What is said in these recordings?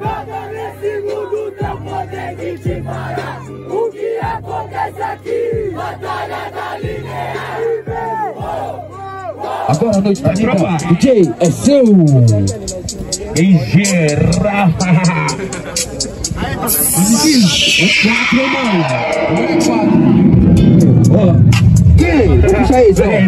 Nada nesse mundo não consegue te parar. O que acontece aqui? Batalha da linear. Agora a noite tá prova. DJ é seu. Em geral. 4, mano. Puxa aí, Zé.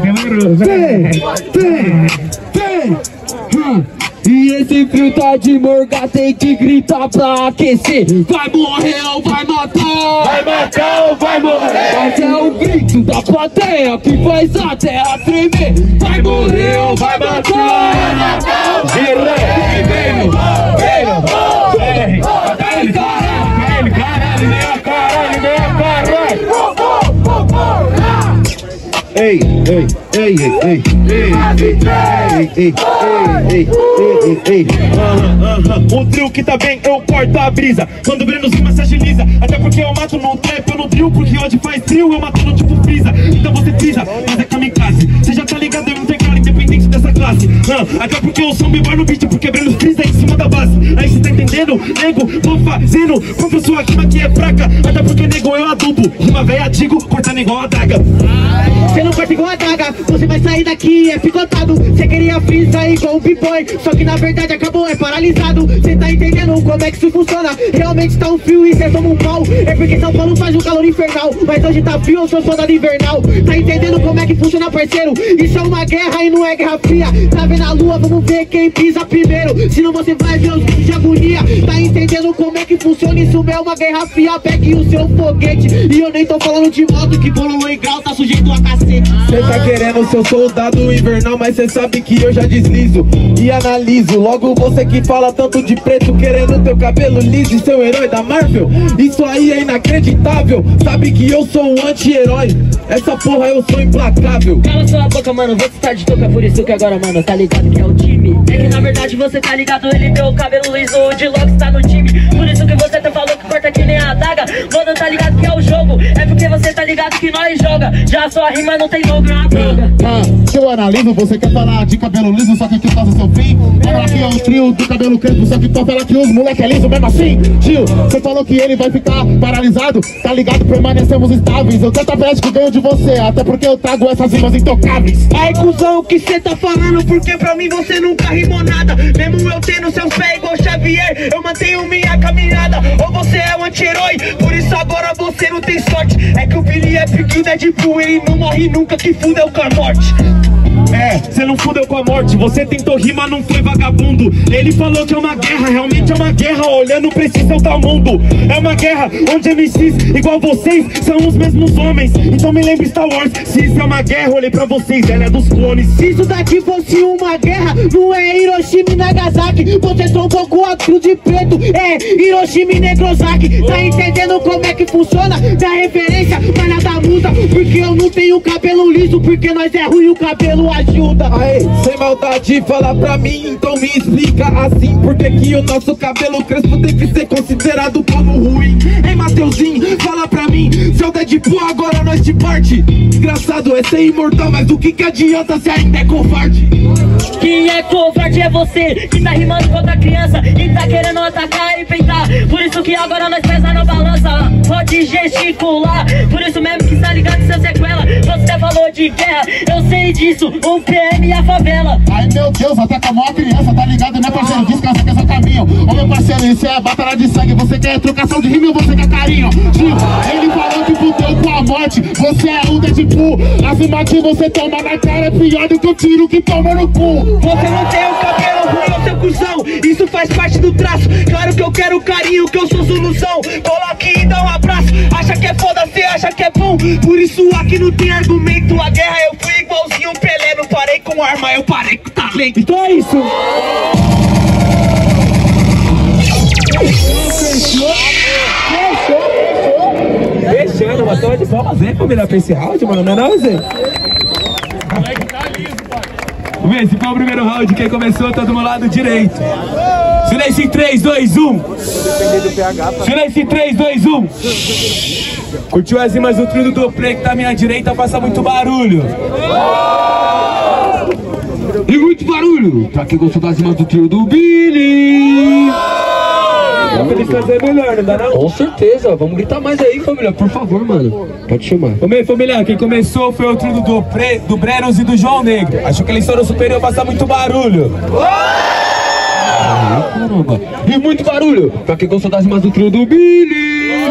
E esse frio tá de morga, tem que gritar pra aquecer. Vai morrer ou vai matar? Vai matar ou vai morrer? Mas é o grito da plateia que faz a terra tremer. Vai morrer ou vai matar? Vai matar ou vai morrer? Vem, Ei, o trio que tá bem, eu corto a brisa. Quando o Breno Zima se agiliza. Até porque eu mato no trap, eu no trio. Porque onde faz trio, eu mato no tipo frisa. Então você frisa, mas é kamikaze. Você já tá ligado, eu não tenho cara independente dessa classe. Até porque eu sou melhor no beat, porque Breno frisa em cima da base. Aí cê tá entendendo, nego, tô fazendo contra sua rima que é fraca. Até porque nego eu adubo, rima velha digo, cortando igual a daga. Você não corta igual a daga, você vai sair daqui é picotado. Você queria frisa igual um b-boy, só que na verdade acabou, é paralisado. Cê tá entendendo como é que isso funciona? Realmente tá um frio e cê toma um pau. É porque São Paulo faz um calor infernal, mas hoje tá frio, eu sou soldado invernal. Tá entendendo como é que funciona, parceiro? Isso é uma guerra e não é guerra fria. Tá vendo a lua, vamos ver quem pisa primeiro. Senão você vai ver os vídeos de agonia. Tá entendendo como é que funciona? Isso é uma guerra fria, pegue o seu foguete. E eu nem tô falando de moto, que bolou em grau tá sujeito a cacete. Cê tá querendo ser soldado invernal, mas cê sabe que eu já deslizo e analiso. Logo você que fala tanto de preto, querendo teu cabelo liso e seu herói da Marvel. Isso aí é inacreditável, sabe que eu sou um anti-herói. Essa porra eu sou implacável. Cala sua boca, mano, você tá de toca, por isso que agora, mano, tá ligado que é o time. É que na verdade você tá ligado, ele deu o cabelo liso, o D-Lox tá no time. Por isso que você tá falando que corta que nem a adaga. Mano, tá ligado que é o jogo, é porque você tá ligado que nós joga. Já sua rima não tem logo, é uma droga. Se eu analiso, você quer falar de cabelo liso, só que aqui faz o seu fim. Fala que é um trio do cabelo crespo, só que pode falar que os moleque é liso mesmo assim. Tio, você falou que ele vai ficar paralisado, tá ligado? Permanecemos estáveis. Eu tento ver que ganho de você, até porque eu trago essas rimas intocáveis. Aí, cuzão, o que cê tá falando? Porque pra mim você nunca rimou nada. Mesmo eu tendo seus pés igual Xavier, eu mantenho minha caminhada. Ou você é um anti-herói, por isso agora você não tem sorte. É que o Billy é porque o Deadpool, ele não morre nunca, que fudeu com a morte. É, você não fudeu com a morte, você tentou rimar, não foi vagabundo. Ele falou que é uma guerra, realmente é uma guerra, olhando pra esse seu tal mundo. É uma guerra onde MCs igual vocês são os mesmos homens. Então me lembra Star Wars, se isso é uma guerra, olhei pra vocês, ela é dos clones. Se isso daqui fosse uma guerra, não é Hiroshima e Nagasaki. Você trombou com a cruz de preto, é Hiroshima e Negrosaki. Tá entendendo como é que funciona? Da referência, mas nada muda. Porque eu não tenho cabelo liso, porque nós é ruim, o cabelo ajuda. Aê, sem maldade, fala pra mim, então me explica assim. Por que o nosso cabelo crespo tem que ser considerado como ruim? Hein, Mateuzinho, fala pra mim, seu Deadpool agora nós te parte. Desgraçado é ser imortal, mas o que adianta se ainda é covarde? Quem é covarde é você, que tá rimando contra a criança e tá querendo atacar e peitar. Por isso que agora nós pesa na balança, pode gesticular. Por isso mesmo que tá ligado seu sequela. Você falou de guerra, eu sei disso, o PM e a favela. Ai meu Deus, até com a maior criança, tá ligado, né parceiro? Descansa que é seu caminho. Ô meu parceiro, isso é batalha de sangue. Você quer trocação de rima ou você quer carinho? Tio, ele falou que fudeu com a morte. Você é um Deadpool. A rima que você toma na cara é pior do que o tiro que toma no cu. Você não tem o cabelo ruim, seu cuzão, isso faz parte do traço. Claro que eu quero carinho, que eu sou solução. Coloque e dá um abraço. Acha que é foda, cê acha que é bom. Por isso aqui não tem argumento. A guerra eu fui igualzinho um Pelé. Não parei com arma, eu parei com talento. Então é isso. Fechando, uma salva de palmas aí, família, pra esse round, mano. Não é não, Zé? Vamos ver, esse foi o primeiro round. Quem começou, tá do meu lado direito. Silêncio em 3, 2, 1. Silêncio em 3, 2, 1. Curtiu as rimas do trio do Duplay que tá à minha direita, passa muito barulho. E muito barulho pra quem gostou das rimas do trio do Billy. dá pra eles fazer melhor, não dá não? Com certeza, vamos gritar mais aí, família, por favor, mano. Pode chamar. Ô, família, quem começou foi o trio do Brenos e do João Negro. Acho que eles foram superior, passar muito barulho. Caramba. E muito barulho, pra quem gostou das rimas do trio do Billy.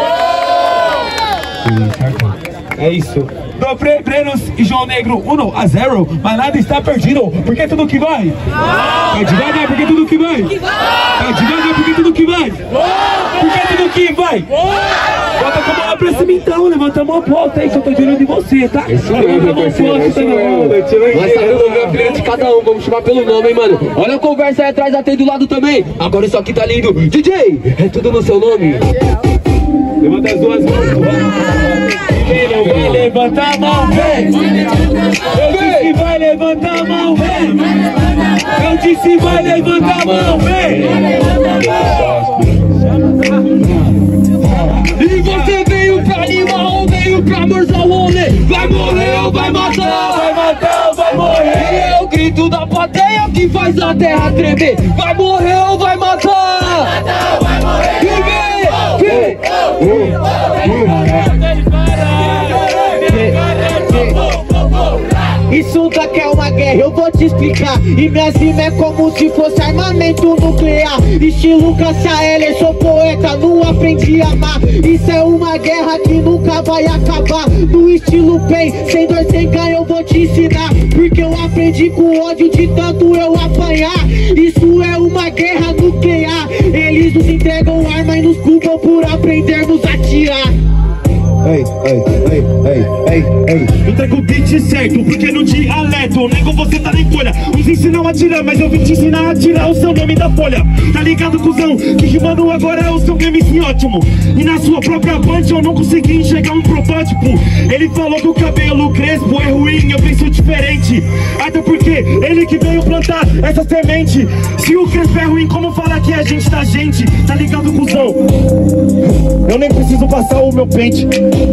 É isso. Do Brenos e João Negro 1-0, mas nada está perdido, porque tudo que vai. É devagar, porque tudo que vai. É devagar, porque tudo que vai. Porque tudo que vai. Bota com a mão pra cima então, levanta a mão pro alto aí, só tô de olho de você, tá? Isso mesmo, parceiro, isso mesmo. Nós sabemos o nome apelido de cada um, vamos chamar pelo nome, hein, mano. Olha a conversa aí atrás, até do lado também. Agora isso aqui tá lindo. DJ, é tudo no seu nome. Levanta as duas mãos. Vem, levanta a mão, vem. Eu disse vai levantar a mão, vem. Eu disse vai levantar a mão, vem. E você veio pra animar ou veio pra morzar o rolê? Vai morrer ou vai matar? Vai matar ou vai morrer? E é o grito da plateia que faz a terra tremer. Vai morrer ou vai matar? Vai matar ou vai morrer? E Isso daqui é uma guerra, eu vou te explicar. E minhas rimas é como se fosse armamento nuclear. Estilo Cássia Eller, sou poeta, não aprendi a amar. Isso é uma guerra que nunca vai acabar. No estilo Pain, sem dor, sem ganho, eu vou te ensinar. Porque eu aprendi com ódio de tanto eu apanhar. Isso é uma guerra nuclear. Eles nos entregam arma e nos culpam por aprendermos a tirar. Ei. Entrega o beat certo, porque no dialeto nego você tá nem folha. Uns ensinam a tirar, mas eu vim te ensinar a tirar o seu nome da folha. Tá ligado, cuzão? Que rimando agora é o seu MC ótimo. E na sua própria band eu não consegui enxergar um protótipo. Ele falou que o cabelo crespo é ruim, eu penso diferente. Até porque ele que veio plantar essa semente. Se o crespo é ruim, como fala que a gente tá gente? Tá ligado, cuzão? Eu nem preciso passar o meu pente.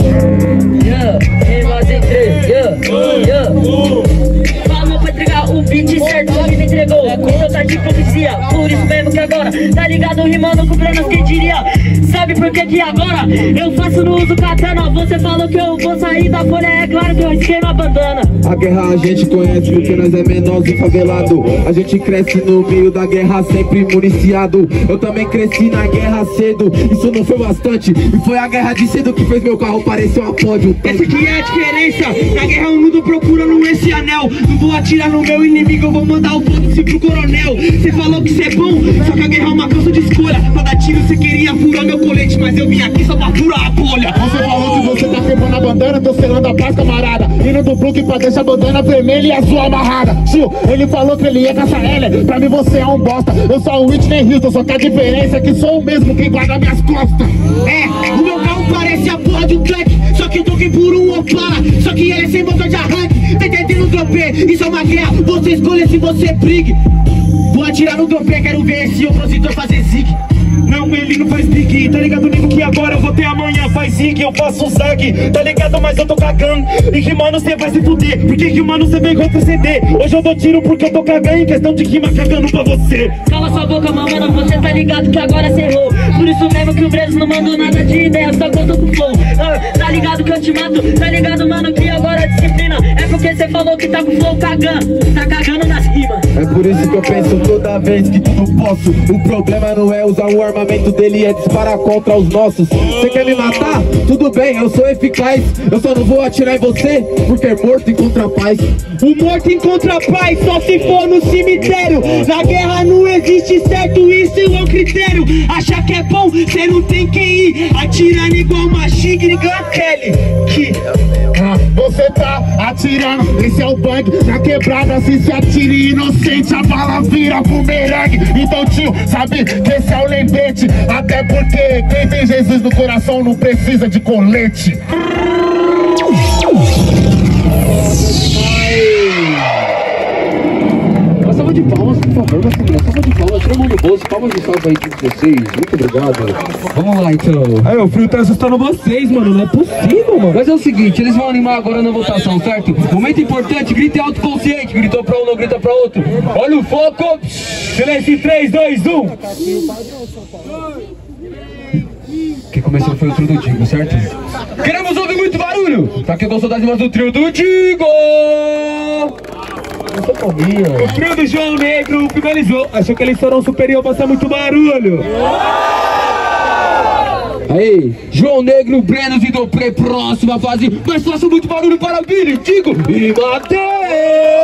Falou pra entregar o beat certo, ele me entregou. Eu tá de hipocrisia, por isso mesmo que agora tá ligado rimando com planos, quem diria? Sabe por que agora eu faço no uso katana? Você falou que eu vou sair da folha, é claro que eu risquei uma bandana. A guerra a gente conhece porque nós é menor e favelado. A gente cresce no meio da guerra sempre municiado. Eu também cresci na guerra cedo, isso não foi bastante. E foi a guerra de cedo que fez meu carro parecer uma pódio. Essa aqui é a diferença, na guerra o mundo procurando esse anel. Não vou atirar no meu inimigo, eu vou mandar o foda-se pro coronel. Você falou que cê é bom, só que a guerra é uma calça de escolha. Pra dar tiro cê queria furar meu colete, mas eu vim aqui só pra furar a bolha. Você falou que você tá queimando a bandana, tô selando a paz, camarada. Indo do Brook pra deixar a bandana vermelha e azul amarrada. Tio, ele falou que ele ia caçar Heller, pra mim você é um bosta. Eu sou o Whitney Houston, só que a diferença é que sou o mesmo quem guarda minhas costas. É, o meu carro parece a porra de um tanque, só que eu troquei por um Opala, só que ele é sem motor de arranque. Tá entendendo, dropê? Isso é uma guerra, você escolhe se você brigue. Vou atirar no dropê, quero ver esse opositor fazer zig. Não, ele não faz pique, tá ligado, nego, que agora eu vou ter amanhã. Faz zig, eu faço um zag, tá ligado, mas eu tô cagando. E rimando cê vai se fuder, porque rimando cê vem retroceder. Hoje eu dou tiro porque eu tô cagando, em questão de rima cagando pra você. Cala sua boca, mamãe, você tá ligado que agora cê errou. Por isso mesmo que o Brenos não mandou nada de ideia, só gostou com flow. Tá ligado que eu te mato, tá ligado, mano, que agora a disciplina é porque cê falou que tá com flow cagando, tá cagando nas rimas. É por isso que eu penso toda vez que tudo posso. O problema não é usar o armamento dele, é disparar contra os nossos. Você quer me matar? Tudo bem, eu sou eficaz. Eu só não vou atirar em você, porque é morto encontra a paz. O morto encontra a paz só se for no cemitério. Na guerra não existe certo, isso é um critério. Achar que é bom, cê não tem quem ir. Atirando igual Machine Gun Kelly. Você tá atirando, esse é o bang na quebrada, se atire inocente, a bala vira bumerangue. Então tio, sabe que esse é o lembrete, até porque quem tem Jesus no coração não precisa de colete. Passa Salva de palmas, por favor, minha família. Salva de palmas, tira a mão no bolso. Palmas de salva aí de vocês. Muito obrigado. Vamos lá, então. Aí, o frio tá assustando vocês, mano. Não é possível, mano. Mas é o seguinte, eles vão animar agora na votação, certo? Momento importante, grite autoconsciente. Gritou pra um, não grita pra outro. Olha o foco. Silêncio em 3, 2, 1. Quem começou foi o trio do Digo, certo? Queremos ouvir muito barulho! Pra quem gostou das rimas do trio do Digo! O trio do João Negro finalizou. Achou que eles foram superior pra ser muito barulho. Aí, João Negro, Brenos e Dopré, próxima fase. Mas faça muito barulho para Billy, Digo e Mateus!